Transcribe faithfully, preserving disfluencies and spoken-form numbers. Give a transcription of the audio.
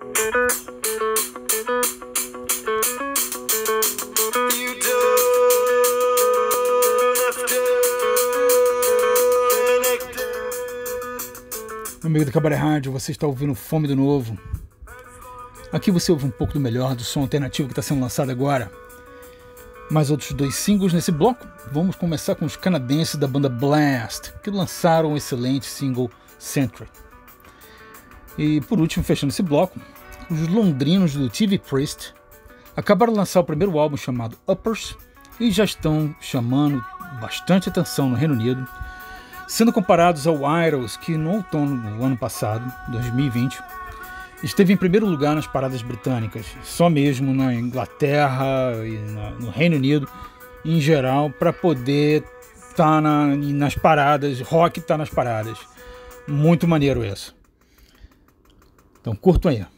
Meu amigo do Cabaré Rádio, você está ouvindo Fome do Novo. Aqui você ouve um pouco do melhor do som alternativo que está sendo lançado agora. Mais outros dois singles nesse bloco. Vamos começar com os canadenses da banda Blast, que lançaram o excelente single Century. E por último, fechando esse bloco, os londrinos do T V Priest acabaram de lançar o primeiro álbum chamado Uppers e já estão chamando bastante atenção no Reino Unido, sendo comparados ao Idols, que no outono do ano passado, dois mil e vinte, esteve em primeiro lugar nas paradas britânicas, só mesmo na Inglaterra e na, no Reino Unido em geral, para poder estar tá na, nas paradas, rock tá nas paradas. Muito maneiro isso. Então curtam aí.